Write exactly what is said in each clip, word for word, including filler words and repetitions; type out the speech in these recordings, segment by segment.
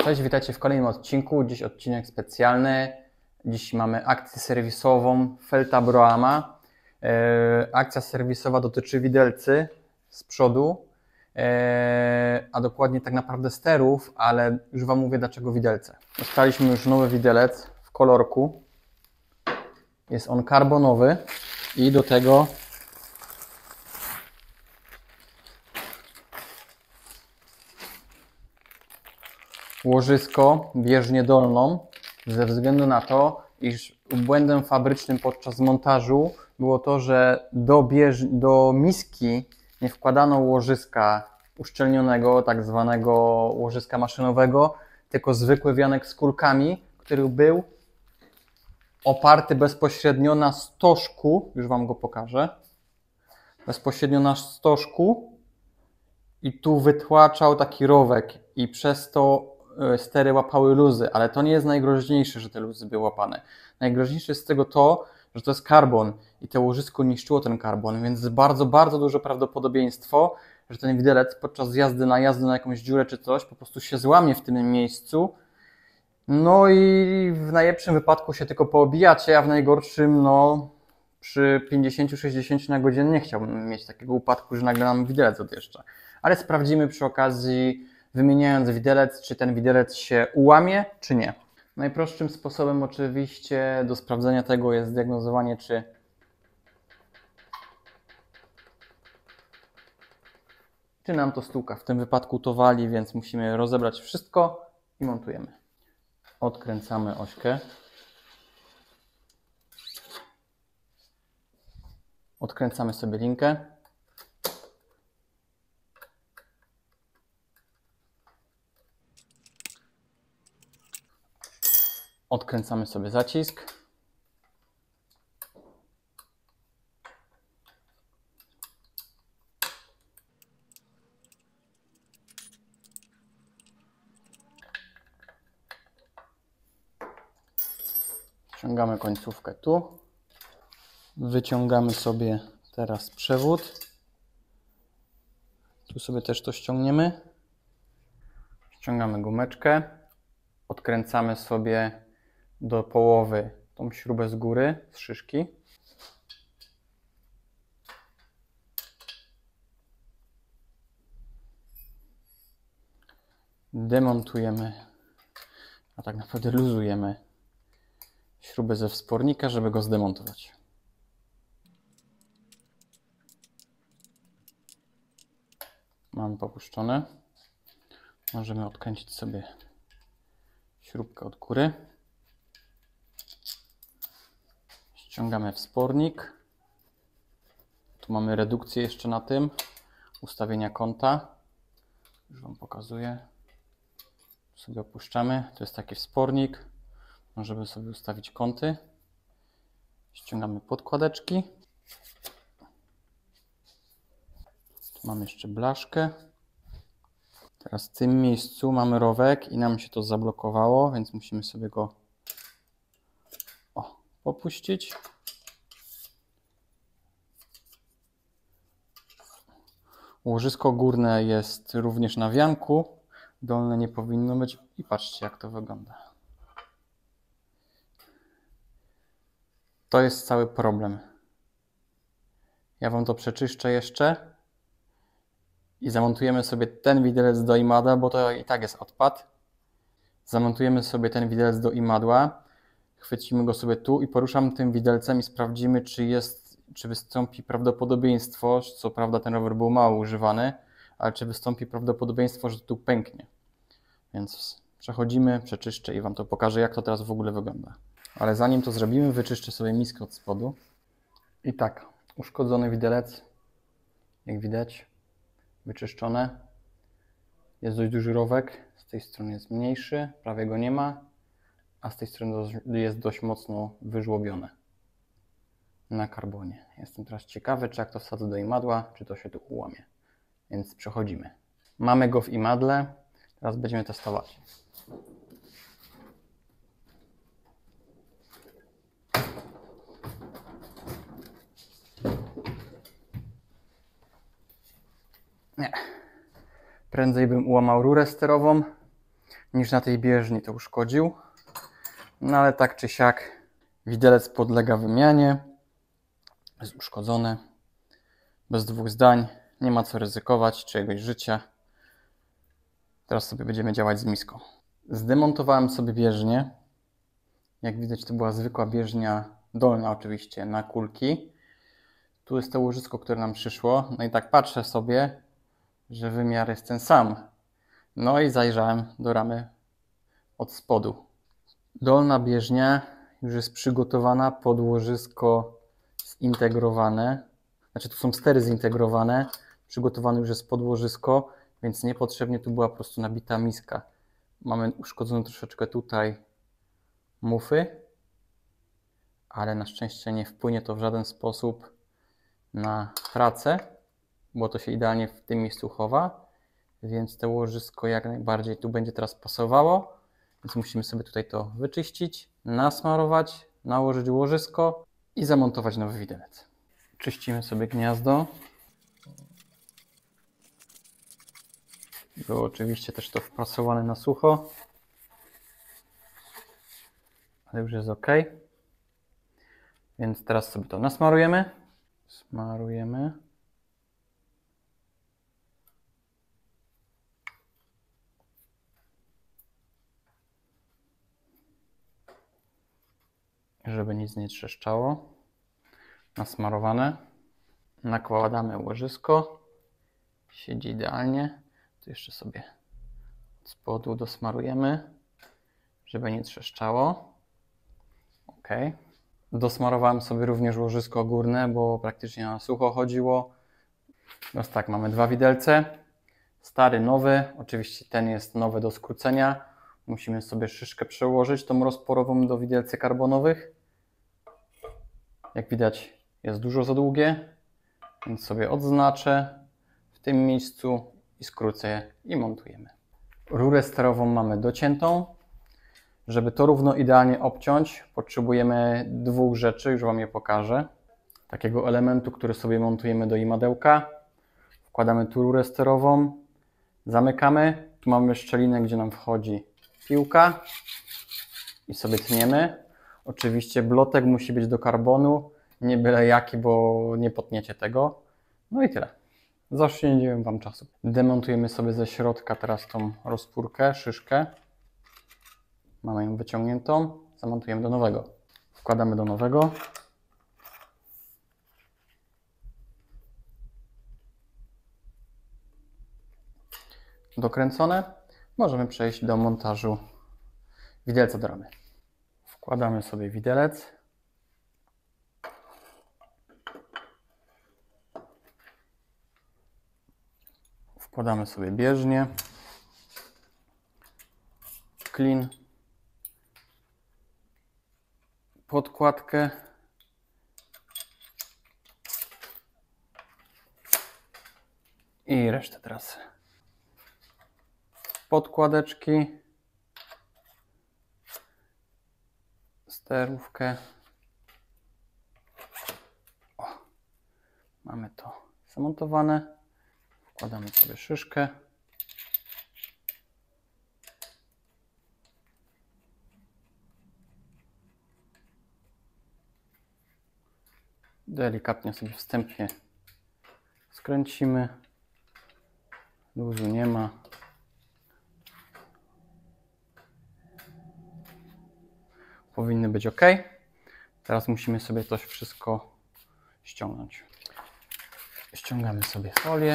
Cześć, witajcie w kolejnym odcinku. Dziś odcinek specjalny. Dziś mamy akcję serwisową Felta Broama. E, akcja serwisowa dotyczy widelcy z przodu, e, a dokładnie tak naprawdę sterów, ale już Wam mówię dlaczego widelce. Dostaliśmy już nowy widelec w kolorku. Jest on karbonowy i do tego łożysko bieżnię dolną, ze względu na to, iż błędem fabrycznym podczas montażu było to, że do, bież... do miski nie wkładano łożyska uszczelnionego, tak zwanego łożyska maszynowego, tylko zwykły wianek z kulkami, który był oparty bezpośrednio na stożku, już Wam go pokażę, bezpośrednio na stożku i tu wytłaczał taki rowek i przez to stery łapały luzy, ale to nie jest najgroźniejsze, że te luzy były łapane. Najgroźniejsze jest z tego to, że to jest karbon i to łożysko niszczyło ten karbon, więc jest bardzo, bardzo duże prawdopodobieństwo, że ten widelec podczas jazdy na jazdę na jakąś dziurę czy coś po prostu się złamie w tym miejscu. No i w najlepszym wypadku się tylko poobijacie, a w najgorszym, no przy pięćdziesięciu sześćdziesięciu na godzinę nie chciałbym mieć takiego upadku, że nagle nam widelec odjeżdża. Ale sprawdzimy przy okazji, wymieniając widelec, czy ten widelec się ułamie, czy nie. Najprostszym sposobem oczywiście do sprawdzenia tego jest zdiagnozowanie, czy czy nam to stuka. W tym wypadku to wali, więc musimy rozebrać wszystko i montujemy. Odkręcamy ośkę. Odkręcamy sobie linkę. Odkręcamy sobie zacisk. Wciągamy końcówkę tu. Wyciągamy sobie teraz przewód. Tu sobie też to ściągniemy. Ściągamy gumeczkę. Odkręcamy sobie do połowy tą śrubę z góry, z szyszki. Demontujemy, a tak naprawdę luzujemy śrubę ze wspornika, żeby go zdemontować. Mamy popuszczone. Możemy odkręcić sobie śrubkę od góry. Ściągamy wspornik. Tu mamy redukcję jeszcze na tym. Ustawienia kąta. Już Wam pokazuję. Sobie opuszczamy. To jest taki wspornik. Możemy sobie ustawić kąty. Ściągamy podkładeczki. Tu mamy jeszcze blaszkę. Teraz w tym miejscu mamy rowek i nam się to zablokowało, więc musimy sobie go o, opuścić. Łożysko górne jest również na wianku, dolne nie powinno być i patrzcie jak to wygląda. To jest cały problem. Ja Wam to przeczyszczę jeszcze i zamontujemy sobie ten widelec do imadła, bo to i tak jest odpad. Zamontujemy sobie ten widelec do imadła, chwycimy go sobie tu i poruszam tym widelcem i sprawdzimy, czy jest, czy wystąpi prawdopodobieństwo, co prawda ten rower był mało używany, ale czy wystąpi prawdopodobieństwo, że tu pęknie. Więc przechodzimy, przeczyszczę i Wam to pokażę, jak to teraz w ogóle wygląda. Ale zanim to zrobimy, wyczyszczę sobie miskę od spodu. I tak, uszkodzony widelec, jak widać, wyczyszczone. Jest dość duży rowek, z tej strony jest mniejszy, prawie go nie ma, a z tej strony jest dość mocno wyżłobione na karbonie. Jestem teraz ciekawy, czy jak to wsadzę do imadła, czy to się tu ułamie. Więc przechodzimy. Mamy go w imadle, teraz będziemy testować. Nie. Prędzej bym ułamał rurę sterową, niż na tej bieżni to uszkodził. No ale tak czy siak widelec podlega wymianie. Jest uszkodzony. Bez dwóch zdań. Nie ma co ryzykować czyjegoś życia. Teraz sobie będziemy działać z miską. Zdemontowałem sobie bieżnię. Jak widać, to była zwykła bieżnia dolna oczywiście na kulki. Tu jest to łożysko, które nam przyszło. No i tak patrzę sobie, że wymiar jest ten sam. No i zajrzałem do ramy od spodu. Dolna bieżnia już jest przygotowana pod łożysko zintegrowane. Znaczy tu są stery zintegrowane. Przygotowane już jest pod łożysko, więc niepotrzebnie tu była po prostu nabita miska. Mamy uszkodzone troszeczkę tutaj mufy, ale na szczęście nie wpłynie to w żaden sposób na pracę, bo to się idealnie w tym miejscu chowa, więc to łożysko jak najbardziej tu będzie teraz pasowało, więc musimy sobie tutaj to wyczyścić, nasmarować, nałożyć łożysko i zamontować nowy widelec. Czyścimy sobie gniazdo. Było oczywiście też to wprasowane na sucho, ale już jest ok. Więc teraz sobie to nasmarujemy. Smarujemy. Żeby nic nie trzeszczało. Nasmarowane. Nakładamy łożysko. Siedzi idealnie. Tu jeszcze sobie od spodu dosmarujemy, żeby nie trzeszczało. Ok. Dosmarowałem sobie również łożysko górne, bo praktycznie na sucho chodziło. Teraz tak, mamy dwa widelce. Stary, nowy. Oczywiście ten jest nowy do skrócenia. Musimy sobie szyszkę przełożyć, tą rozporową do widelcy karbonowych. Jak widać, jest dużo za długie, więc sobie odznaczę w tym miejscu i skrócę je i montujemy. Rurę sterową mamy dociętą. Żeby to równo idealnie obciąć, potrzebujemy dwóch rzeczy, już Wam je pokażę. Takiego elementu, który sobie montujemy do imadełka. Wkładamy tu rurę sterową, zamykamy. Tu mamy szczelinę, gdzie nam wchodzi piłka i sobie tniemy. Oczywiście blotek musi być do karbonu, nie byle jaki, bo nie potniecie tego. No i tyle. Zaoszczędziłem Wam czasu. Demontujemy sobie ze środka teraz tą rozpórkę, szyszkę. Mamy ją wyciągniętą, zamontujemy do nowego. Wkładamy do nowego. Dokręcone. Możemy przejść do montażu widelca do ramy. Wkładamy sobie widelec. Wkładamy sobie bieżnię. Klin. Podkładkę. I resztę teraz. Podkładeczki. Sterówkę. O, mamy to zamontowane. Wkładamy sobie szyszkę. Delikatnie sobie wstępnie skręcimy. Luzu nie ma. Powinny być ok. Teraz musimy sobie to wszystko ściągnąć. Ściągamy sobie folię.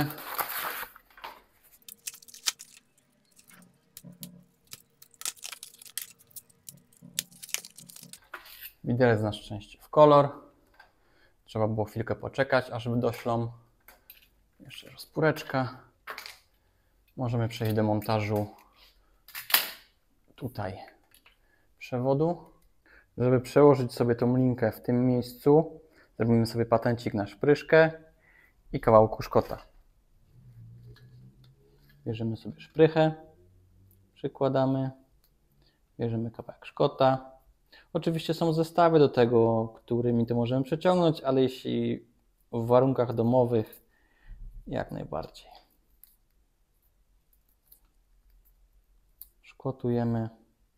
Widelec na szczęście w kolor. Trzeba było chwilkę poczekać, aż doślą. Jeszcze rozpóreczka. Możemy przejść do montażu tutaj przewodu. Żeby przełożyć sobie tą linkę w tym miejscu, zrobimy sobie patencik na szpryszkę i kawałku szkota. Bierzemy sobie szprychę, przykładamy, bierzemy kawałek szkota. Oczywiście są zestawy do tego, którymi to możemy przeciągnąć, ale jeśli w warunkach domowych, jak najbardziej. Szkłotujemy.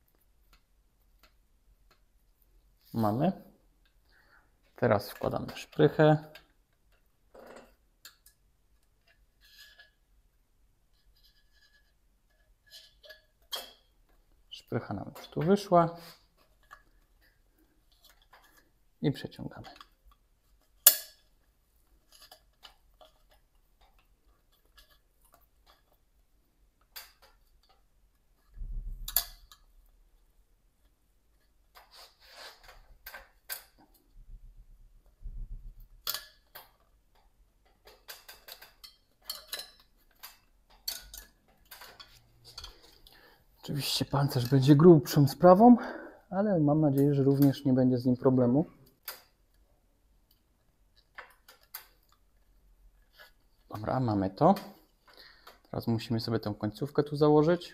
Mamy. Teraz wkładamy szprychę. Szprycha nam już tu wyszła. I przeciągamy. Oczywiście pancerz będzie grubszą sprawą, ale mam nadzieję, że również nie będzie z nim problemu. Dobra, mamy to. Teraz musimy sobie tę końcówkę tu założyć.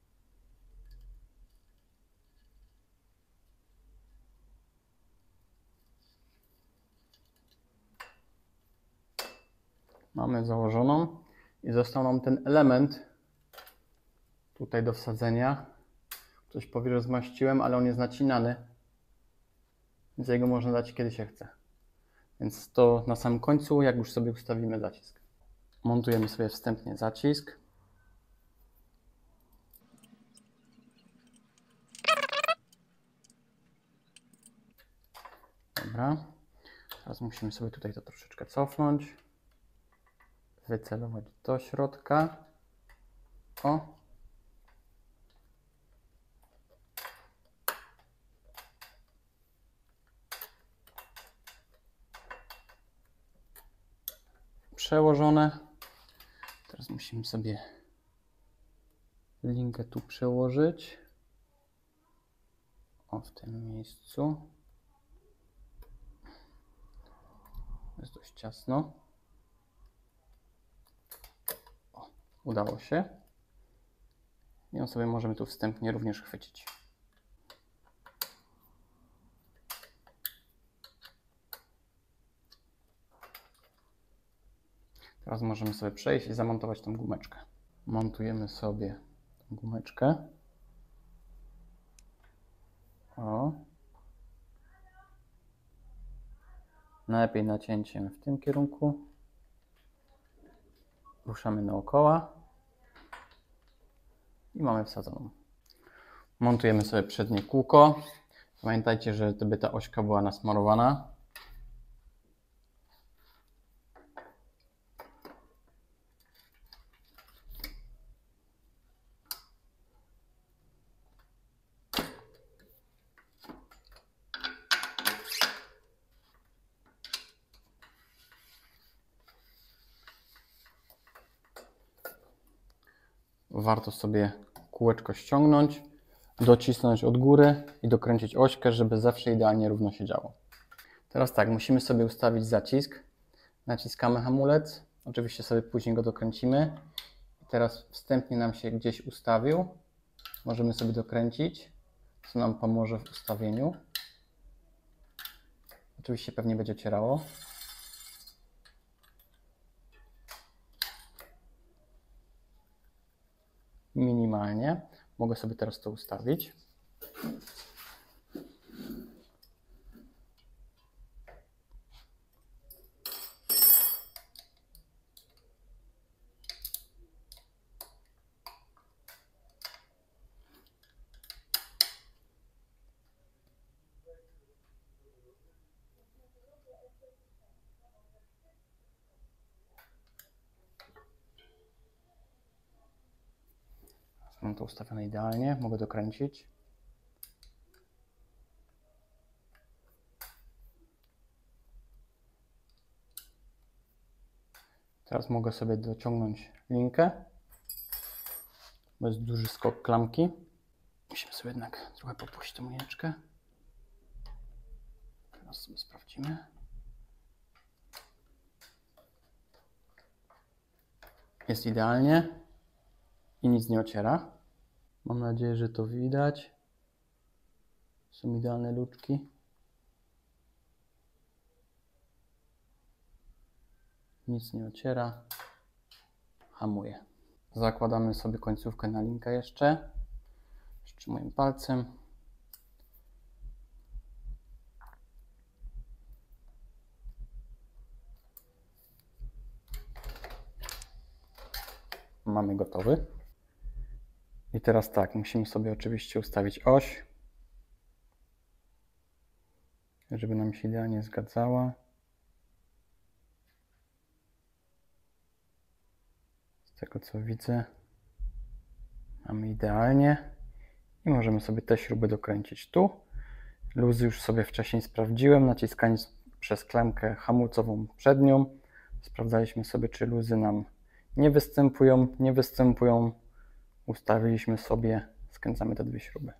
Mamy założoną i został nam ten element tutaj do wsadzenia. Ktoś powie, że zmaściłem, ale on jest nacinany, więc jego można dać kiedy się chce. Więc to na samym końcu, jak już sobie ustawimy zacisk. Montujemy sobie wstępnie zacisk. Dobra. Teraz musimy sobie tutaj to troszeczkę cofnąć. Wycelować do środka. O. Przełożone. Teraz musimy sobie linkę tu przełożyć. O, w tym miejscu. Jest dość ciasno. O, udało się. I ją sobie możemy tu wstępnie również chwycić. Teraz możemy sobie przejść i zamontować tą gumeczkę. Montujemy sobie tę gumeczkę. O. Najlepiej nacięciem w tym kierunku. Ruszamy naokoło. I mamy wsadzoną. Montujemy sobie przednie kółko. Pamiętajcie, że żeby ta ośka była nasmarowana. Warto sobie kółeczko ściągnąć, docisnąć od góry i dokręcić ośkę, żeby zawsze idealnie równo się działo. Teraz tak, musimy sobie ustawić zacisk. Naciskamy hamulec, oczywiście sobie później go dokręcimy. I teraz wstępnie nam się gdzieś ustawił. Możemy sobie dokręcić, co nam pomoże w ustawieniu. Oczywiście pewnie będzie ocierało. Minimalnie. Mogę sobie teraz to ustawić. Mam to ustawione idealnie, mogę dokręcić. Teraz mogę sobie dociągnąć linkę, bo jest duży skok klamki. Musimy sobie jednak trochę popuścić tę lineczkę. Teraz sobie sprawdzimy. Jest idealnie i nic nie ociera. Mam nadzieję, że to widać. Są idealne luczki. Nic nie ociera. Hamuje. Zakładamy sobie końcówkę na linkę jeszcze. czy moim palcem. Mamy gotowy. I teraz tak, musimy sobie oczywiście ustawić oś, żeby nam się idealnie zgadzała. Z tego co widzę, mamy idealnie i możemy sobie te śruby dokręcić tu. Luzy już sobie wcześniej sprawdziłem, naciskając przez klamkę hamulcową przednią. Sprawdzaliśmy sobie, czy luzy nam nie występują, nie występują. Ustawiliśmy sobie, skręcamy te dwie śruby.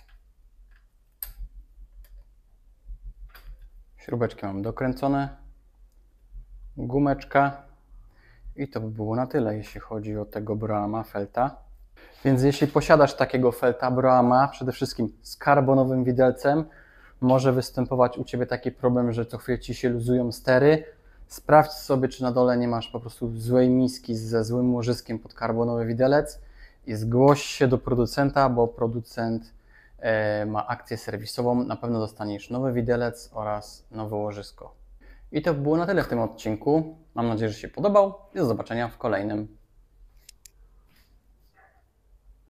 Śrubeczki mam dokręcone, gumeczka i to by było na tyle, jeśli chodzi o tego Broama Felta. Więc jeśli posiadasz takiego Felta Broama, przede wszystkim z karbonowym widelcem, może występować u Ciebie taki problem, że co chwilę Ci się luzują stery. Sprawdź sobie, czy na dole nie masz po prostu złej miski ze złym łożyskiem pod karbonowy widelec i zgłoś się do producenta, bo producent e, ma akcję serwisową. Na pewno dostaniesz nowy widelec oraz nowe łożysko. I to było na tyle w tym odcinku. Mam nadzieję, że się podobał i do zobaczenia w kolejnym.